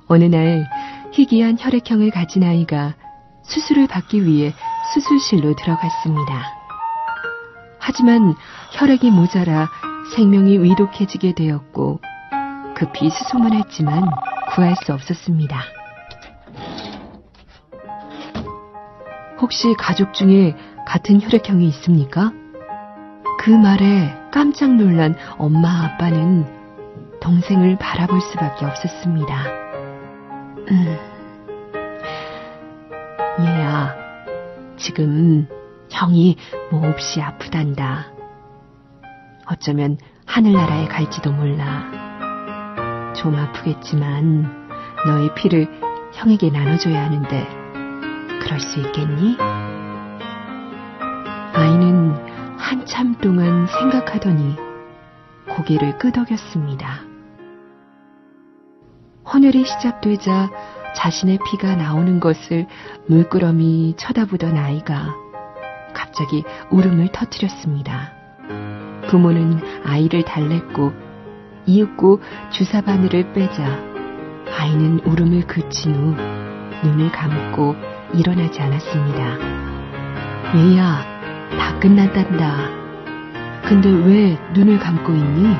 어느 날 희귀한 혈액형을 가진 아이가 수술을 받기 위해 수술실로 들어갔습니다. 하지만 혈액이 모자라 생명이 위독해지게 되었고 급히 수송을 했지만 구할 수 없었습니다. 혹시 가족 중에 같은 혈액형이 있습니까? 그 말에 깜짝 놀란 엄마 아빠는 동생을 바라볼 수밖에 없었습니다. 얘야, 지금 형이 몹시 아프단다. 어쩌면 하늘나라에 갈지도 몰라. 좀 아프겠지만 너의 피를 형에게 나눠줘야 하는데 그럴 수 있겠니? 아이는 한참 동안 생각하더니 고개를 끄덕였습니다. 헌혈이 시작되자 자신의 피가 나오는 것을 물끄러미 쳐다보던 아이가 갑자기 울음을 터뜨렸습니다. 부모는 아이를 달랬고 이윽고 주사 바늘을 빼자 아이는 울음을 그친 후 눈을 감고 일어나지 않았습니다. 얘야, 다 끝났단다. 근데 왜 눈을 감고 있니?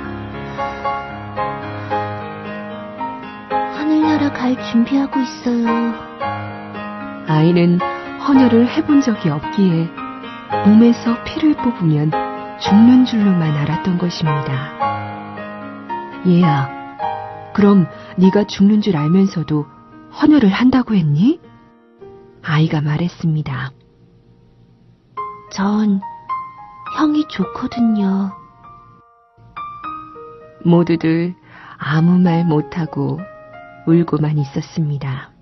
하늘나라 갈 준비하고 있어요. 아이는 헌혈을 해본 적이 없기에 몸에서 피를 뽑으면 죽는 줄로만 알았던 것입니다. 얘야, 그럼 네가 죽는 줄 알면서도 헌혈을 한다고 했니? 아이가 말했습니다. 전 형이 좋거든요. 모두들 아무 말 못하고 울고만 있었습니다.